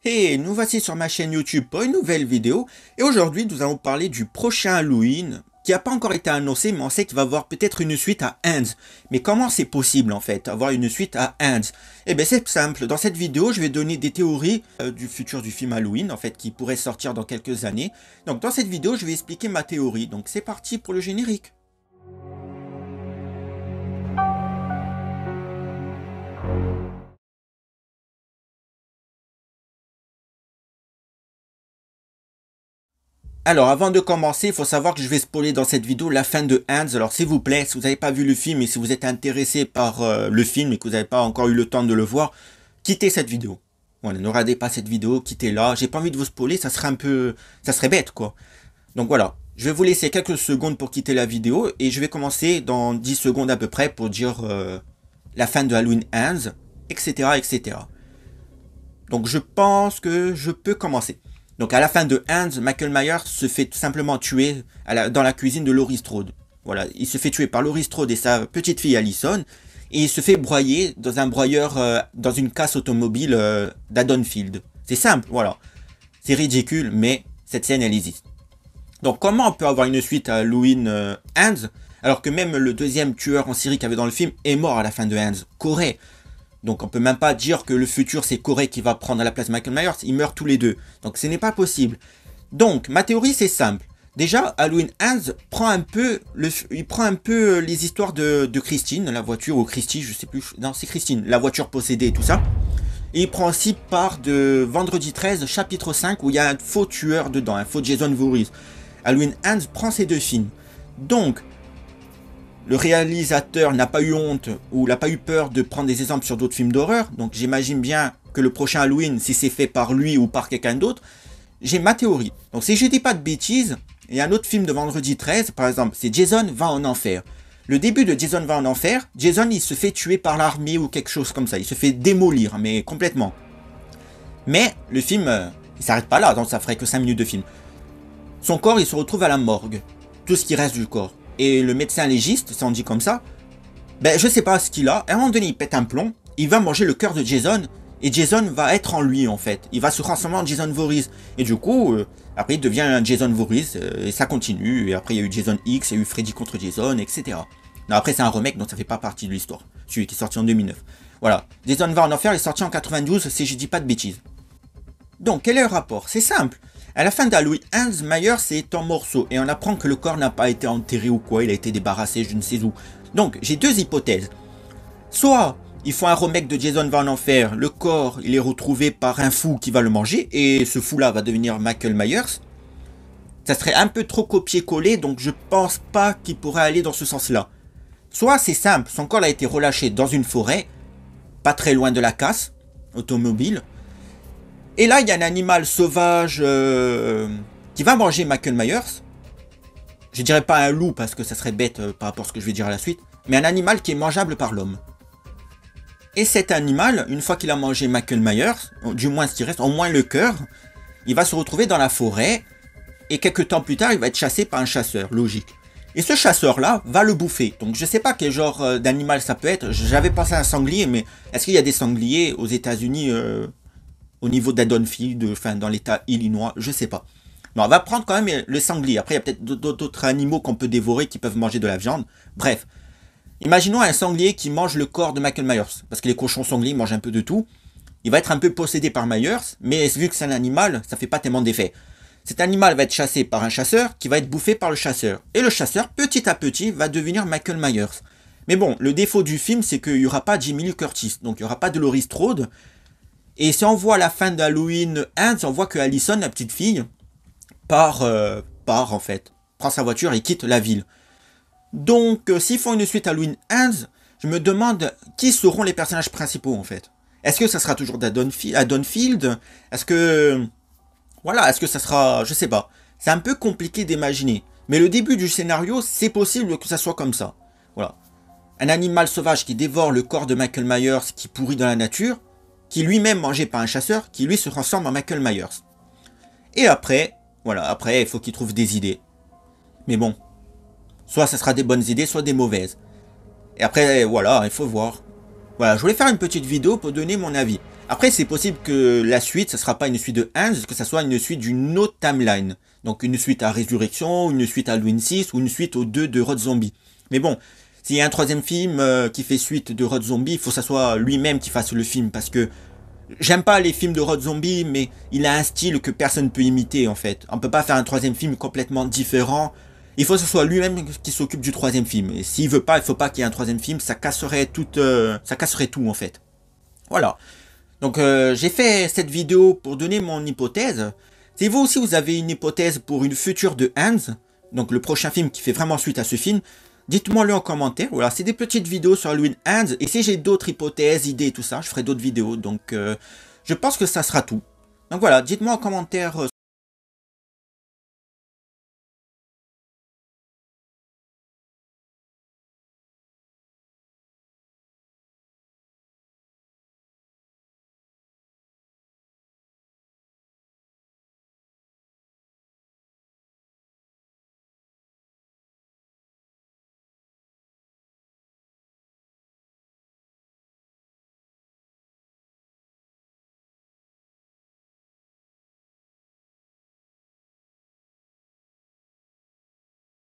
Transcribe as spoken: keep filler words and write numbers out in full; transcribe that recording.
Hey, nous voici sur ma chaîne YouTube pour une nouvelle vidéo et aujourd'hui nous allons parler du prochain Halloween qui n'a pas encore été annoncé mais on sait qu'il va avoir peut-être une suite à Ends. Mais comment c'est possible en fait, avoir une suite à Ends? Eh bien c'est simple, dans cette vidéo je vais donner des théories euh, du futur du film Halloween en fait qui pourrait sortir dans quelques années. Donc dans cette vidéo je vais expliquer ma théorie, donc c'est parti pour le générique. Alors, avant de commencer, il faut savoir que je vais spoiler dans cette vidéo la fin de Ends. Alors, s'il vous plaît, si vous n'avez pas vu le film et si vous êtes intéressé par euh, le film et que vous n'avez pas encore eu le temps de le voir, quittez cette vidéo. Voilà, ne regardez pas cette vidéo, quittez-la. J'ai pas envie de vous spoiler, ça serait un peu... ça serait bête, quoi. Donc voilà, je vais vous laisser quelques secondes pour quitter la vidéo et je vais commencer dans dix secondes à peu près pour dire euh, la fin de Halloween Ends, et cetera, et cetera. Donc, je pense que je peux commencer. Donc à la fin de Ends, Michael Myers se fait tout simplement tuer à la, dans la cuisine de Laurie Strode. Voilà, il se fait tuer par Laurie Strode et sa petite fille Allison, et il se fait broyer dans un broyeur, euh, dans une casse automobile euh, d'Haddonfield. C'est simple, voilà. C'est ridicule, mais cette scène, elle existe. Donc comment on peut avoir une suite à Halloween euh, Ends, alors que même le deuxième tueur en série qu'il y avait dans le film est mort à la fin de Ends, Corey. Donc on peut même pas dire que le futur c'est Corey qui va prendre la place de Michael Myers, ils meurent tous les deux. Donc ce n'est pas possible. Donc ma théorie c'est simple. Déjà Halloween Ends prend un peu le, il prend un peu les histoires de, de Christine, la voiture, ou Christy, je sais plus, non c'est Christine, la voiture possédée et tout ça. Et il prend aussi part de Vendredi treize chapitre cinq où il y a un faux tueur dedans, un faux Jason Voorhees. Halloween Ends prend ces deux films. Donc le réalisateur n'a pas eu honte ou n'a pas eu peur de prendre des exemples sur d'autres films d'horreur. Donc j'imagine bien que le prochain Halloween, si c'est fait par lui ou par quelqu'un d'autre, j'ai ma théorie. Donc si je dis pas de bêtises, il y a un autre film de Vendredi treize, par exemple, c'est Jason va en enfer. Le début de Jason va en enfer, Jason il se fait tuer par l'armée ou quelque chose comme ça. Il se fait démolir, mais complètement. Mais le film, euh, il s'arrête pas là, donc ça ferait que cinq minutes de film. Son corps, il se retrouve à la morgue. Tout ce qui reste du corps. Et le médecin légiste, si on dit comme ça, ben je sais pas ce qu'il a, à un moment donné il pète un plomb, il va manger le cœur de Jason, et Jason va être en lui en fait, il va se transformer en Jason Voorhees, et du coup, euh, après il devient un Jason Voorhees, euh, et ça continue, et après il y a eu Jason X, il y a eu Freddy contre Jason, et cetera. Non, après c'est un remake, donc ça fait pas partie de l'histoire, celui qui est sorti en deux mille neuf. Voilà, Jason va en enfer, il est sorti en quatre-vingt-douze, si je dis pas de bêtises. Donc quel est le rapport? C'est simple. À la fin d'Halloween Ends, Myers est en morceaux et on apprend que le corps n'a pas été enterré ou quoi, il a été débarrassé je ne sais où. Donc j'ai deux hypothèses. Soit ils font un remake de Jason va en enfer, le corps il est retrouvé par un fou qui va le manger et ce fou là va devenir Michael Myers. Ça serait un peu trop copier-coller donc je pense pas qu'il pourrait aller dans ce sens là. Soit c'est simple, son corps a été relâché dans une forêt, pas très loin de la casse automobile. Et là, il y a un animal sauvage euh, qui va manger Michael Myers. Je dirais pas un loup parce que ça serait bête euh, par rapport à ce que je vais dire à la suite. Mais un animal qui est mangeable par l'homme. Et cet animal, une fois qu'il a mangé Michael Myers, du moins ce qui reste, au moins le cœur, il va se retrouver dans la forêt. Et quelques temps plus tard, il va être chassé par un chasseur, logique. Et ce chasseur-là va le bouffer. Donc je sais pas quel genre euh, d'animal ça peut être. J'avais pensé à un sanglier, mais est-ce qu'il y a des sangliers aux États-Unis euh, au niveau d'Haddonfield, enfin dans l'état Illinois, je sais pas. Mais on va prendre quand même le sanglier. Après, il y a peut-être d'autres animaux qu'on peut dévorer qui peuvent manger de la viande. Bref. Imaginons un sanglier qui mange le corps de Michael Myers. Parce que les cochons sangliers mangent un peu de tout. Il va être un peu possédé par Myers. Mais vu que c'est un animal, ça fait pas tellement d'effet. Cet animal va être chassé par un chasseur qui va être bouffé par le chasseur. Et le chasseur, petit à petit, va devenir Michael Myers. Mais bon, le défaut du film, c'est qu'il n'y aura pas Jamie Lee Curtis. Donc il n'y aura pas de Laurie Strode. Et si on voit la fin d'Halloween Ends, on voit que Allison, la petite fille, part, euh, part en fait, prend sa voiture et quitte la ville. Donc, euh, s'ils font une suite Halloween Ends, je me demande qui seront les personnages principaux en fait. Est-ce que ça sera toujours d'Haddonfield? Est-ce que... Voilà, est-ce que ça sera... Je sais pas. C'est un peu compliqué d'imaginer. Mais le début du scénario, c'est possible que ça soit comme ça. Voilà. Un animal sauvage qui dévore le corps de Michael Myers qui pourrit dans la nature, qui lui-même mangé par un chasseur, qui lui se transforme en Michael Myers. Et après, voilà, après il faut qu'il trouve des idées. Mais bon, soit ça sera des bonnes idées, soit des mauvaises. Et après, voilà, il faut voir. Voilà, je voulais faire une petite vidéo pour donner mon avis. Après, c'est possible que la suite, ça sera pas une suite de Hands, que ça soit une suite d'une autre timeline. Donc une suite à Résurrection, une suite à Halloween six, ou une suite aux deux de Road Zombie. Mais bon, s'il y a un troisième film euh, qui fait suite de Road Zombie, il faut que ça soit lui-même qui fasse le film, parce que j'aime pas les films de Road Zombie, mais il a un style que personne ne peut imiter en fait. On peut pas faire un troisième film complètement différent. Il faut que ce soit lui-même qui s'occupe du troisième film. Et s'il veut pas, il faut pas qu'il y ait un troisième film, ça casserait tout, euh, ça casserait tout en fait. Voilà. Donc euh, j'ai fait cette vidéo pour donner mon hypothèse. Si vous aussi vous avez une hypothèse pour une future de Hands, donc le prochain film qui fait vraiment suite à ce film, dites-moi le en commentaire. Voilà, c'est des petites vidéos sur Halloween Hands. Et si j'ai d'autres hypothèses, idées, tout ça, je ferai d'autres vidéos. Donc euh, je pense que ça sera tout. Donc voilà, dites-moi en commentaire